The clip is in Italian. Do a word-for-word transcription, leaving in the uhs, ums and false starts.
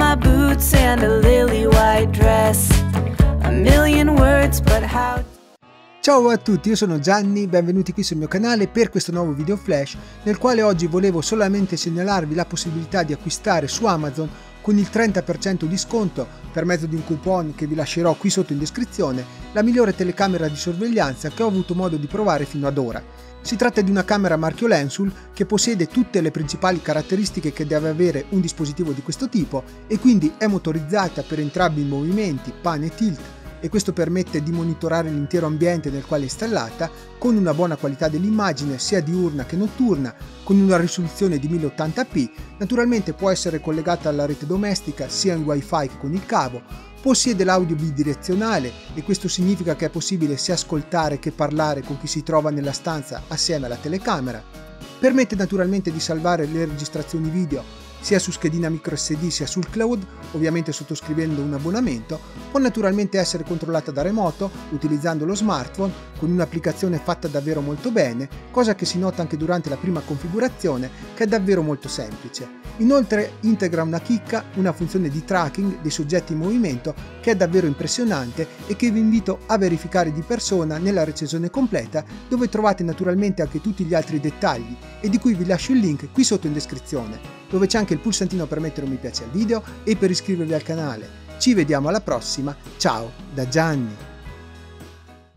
my boots and a lily white dress. A million words, but how... Ciao a tutti, io sono Gianni, benvenuti qui sul mio canale per questo nuovo video flash nel quale oggi volevo solamente segnalarvi la possibilità di acquistare su Amazon con il trenta per cento di sconto per mezzo di un coupon che vi lascerò qui sotto in descrizione la migliore telecamera di sorveglianza che ho avuto modo di provare fino ad ora. Si tratta di una camera marchio Lensul che possiede tutte le principali caratteristiche che deve avere un dispositivo di questo tipo e quindi è motorizzata per entrambi i movimenti, pan e tilt, e questo permette di monitorare l'intero ambiente nel quale è installata con una buona qualità dell'immagine sia diurna che notturna, con una risoluzione di mille ottanta p, naturalmente può essere collegata alla rete domestica sia in wifi che con il cavo, possiede l'audio bidirezionale e questo significa che è possibile sia ascoltare che parlare con chi si trova nella stanza assieme alla telecamera, permette naturalmente di salvare le registrazioni video sia su schedina micro S D sia sul cloud, ovviamente sottoscrivendo un abbonamento, può naturalmente essere controllata da remoto utilizzando lo smartphone con un'applicazione fatta davvero molto bene, cosa che si nota anche durante la prima configurazione che è davvero molto semplice. Inoltre integra una chicca, una funzione di tracking dei soggetti in movimento che è davvero impressionante e che vi invito a verificare di persona nella recensione completa dove trovate naturalmente anche tutti gli altri dettagli e di cui vi lascio il link qui sotto in descrizione, dove c'è anche il pulsantino per mettere un mi piace al video e per iscrivervi al canale. Ci vediamo alla prossima, ciao da Gianni!